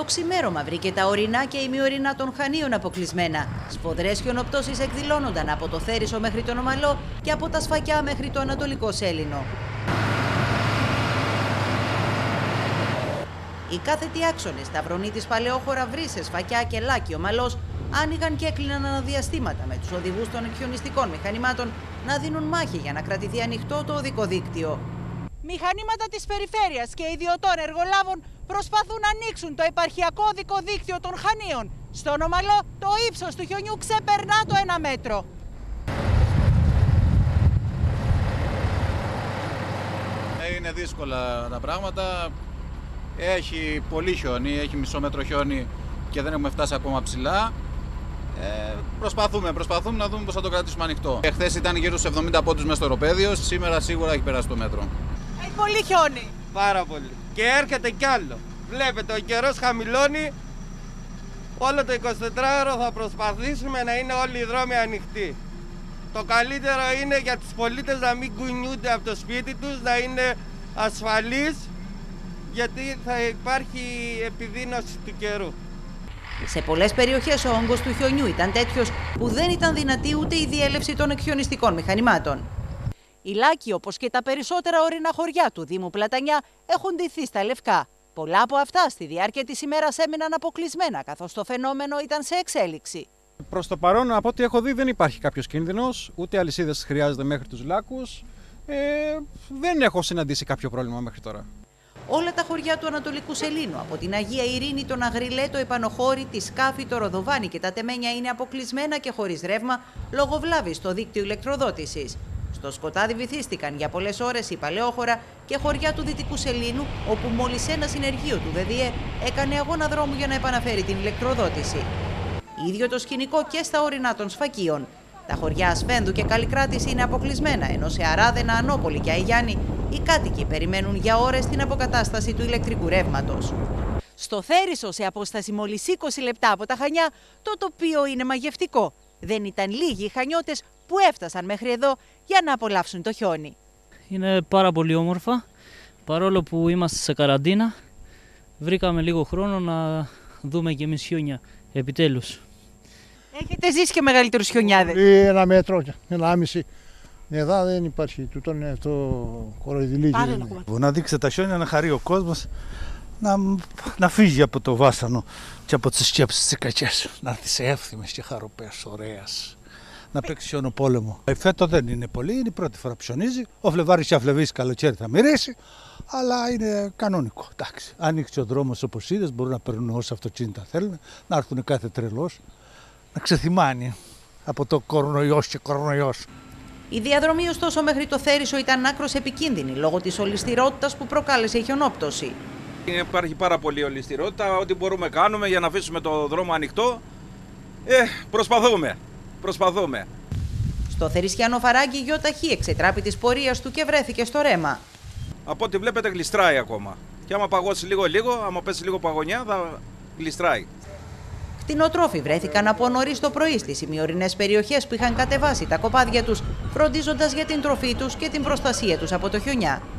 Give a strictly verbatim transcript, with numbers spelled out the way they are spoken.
ξημέρωμα βρήκε τα ορεινά και ημιορεινά των Χανίων αποκλεισμένα. Σφοδρές χιονοπτώσεις εκδηλώνονταν από το Θέρισο μέχρι τον Ομαλό και από τα Σφακιά μέχρι το Ανατολικό Σέλινο. Οι κάθετοι άξονες, Σταυρονίτης, Παλαιόχώρα, Βρύσσες, Σφακιά και Λάκη Ομαλός άνοιγαν και έκλειναν αναδιαστήματα με τους οδηγούς των εκχιονιστικών μηχανημάτων να δίνουν μάχη για να κρατηθεί ανοιχτό το οδικό δίκτυο. Μηχανήματα της περιφέρειας και ιδιωτών εργολάβων προσπαθούν να ανοίξουν το επαρχιακό οδικό δίκτυο των Χανίων. Στον Ομαλό το ύψος του χιονιού ξεπερνά το ένα μέτρο. Είναι δύσκολα τα πράγματα. Έχει πολύ χιόνι, έχει μισό μέτρο χιόνι και δεν έχουμε φτάσει ακόμα ψηλά. Ε, προσπαθούμε, προσπαθούμε να δούμε πώς θα το κρατήσουμε ανοιχτό. Εχθές ήταν γύρω στους εβδομήντα πόντους μέσα στο οροπέδιο, σήμερα σίγουρα έχει περάσει το μέτρο. Έχει πολύ χιόνι. Πάρα πολύ. Και έρχεται κι άλλο. Βλέπετε, ο καιρός χαμηλώνει. Όλο το εικοσιτετράωρο θα προσπαθήσουμε να είναι όλοι οι δρόμοι ανοιχτοί. Το καλύτερο είναι για τους πολίτες να μην κουνιούνται από το σπίτι τους, να είναι ασφαλείς, γιατί θα υπάρχει επιδείνωση του καιρού. Σε πολλές περιοχές ο όγκος του χιονιού ήταν τέτοιος που δεν ήταν δυνατή ούτε η διέλευση των εκχιονιστικών μηχανημάτων. Η Λάκη, όπως και τα περισσότερα ορεινά χωριά του Δήμου Πλατανιά, έχουν ντυθεί στα λευκά. Πολλά από αυτά στη διάρκεια της ημέρας έμειναν αποκλεισμένα, καθώς το φαινόμενο ήταν σε εξέλιξη. Προς το παρόν, από ό,τι έχω δει, δεν υπάρχει κάποιος κίνδυνος, ούτε αλυσίδες χρειάζεται μέχρι τους λάκους. Ε, δεν έχω συναντήσει κάποιο πρόβλημα μέχρι τώρα. Όλα τα χωριά του Ανατολικού Σελήνου, από την Αγία Ειρήνη, τον Αγριλέ, το Επανοχώρι, τη Σκάφη, το Ροδοβάνι και τα Τεμένια, είναι αποκλεισμένα και χωρίς ρεύμα λόγω βλάβης στο δίκτυο ηλεκτροδότησης. Στο σκοτάδι βυθίστηκαν για πολλές ώρες η Παλαιόχώρα και χωριά του Δυτικού Σελήνου, όπου μόλις ένα συνεργείο του ΔΔΕ έκανε αγώνα δρόμου για να επαναφέρει την ηλεκτροδότηση. Ίδιο το σκηνικό και στα ορεινά των Σφακίων. Τα χωριά Ασφένδου και Καλλικράτης είναι αποκλεισμένα, ενώ σε Αράδενα, Ανόπολη και Αϊγιάννη οι κάτοικοι περιμένουν για ώρες την αποκατάσταση του ηλεκτρικού ρεύματος. Στο Θέρισο, σε απόσταση μόλις είκοσι λεπτά από τα Χανιά, το τοπίο είναι μαγευτικό. Δεν ήταν λίγοι οι Χανιώτες που έφτασαν μέχρι εδώ για να απολαύσουν το χιόνι. Είναι πάρα πολύ όμορφα. Παρόλο που είμαστε σε καραντίνα, βρήκαμε λίγο χρόνο να δούμε και εμείς χιόνια, επιτέλους. Έχετε ζήσει και μεγαλύτερους χιονιάδες? Ένα μέτρο, ένα άμιση. Εδώ δεν υπάρχει, τούτο είναι αυτό κοροϊδηλίκι. Να δείξετε τα χιόνια, να χαρεί ο κόσμος, να, να φύγει από το βάσανο και από τις σκέψεις τις κακές. Να έρθει εύθυμες και χαροπές, ωραίες. Να παίξει χιονοπόλεμο. Η φέτο δεν είναι πολύ, είναι η πρώτη φορά που ψωνίζει. Ο Φλεβάρης και Αφλεβής καλοκαίρι θα μυρίσει, αλλά είναι κανονικό. Εντάξει. Ανοίξει ο δρόμος όπως είδες, μπορούν να παίρνουν όσα αυτοκίνητα θέλουν, να έρθουν κάθε τρελός, να ξεθυμάνει από το κορονοϊός και κορονοϊός. Η διαδρομή ωστόσο μέχρι το Θέρισο ήταν άκρως επικίνδυνη λόγω της ολισθηρότητας που προκάλεσε η χιονόπτωση. Υπάρχει πάρα πολύ ολισθηρότητα, ό,τι μπορούμε κάνουμε για να αφήσουμε το δρόμο ανοιχτό. Ε, προσπαθούμε, προσπαθούμε. Στο Θερισιανό Φαράγγι, γιοταχή εξετράπη της πορείας του και βρέθηκε στο ρέμα. Από ό,τι βλέπετε γλιστράει ακόμα. Και άμα παγώσει λίγο-λίγο, άμα πέσει λίγο παγωνιά, θα γλιστράει. Κτηνοτρόφοι βρέθηκαν από νωρίς το πρωί στις ημιορεινές περιοχές που είχαν κατεβάσει τα κοπάδια τους, φροντίζοντας για την τροφή τους και την προστασία τους από το χιονιά.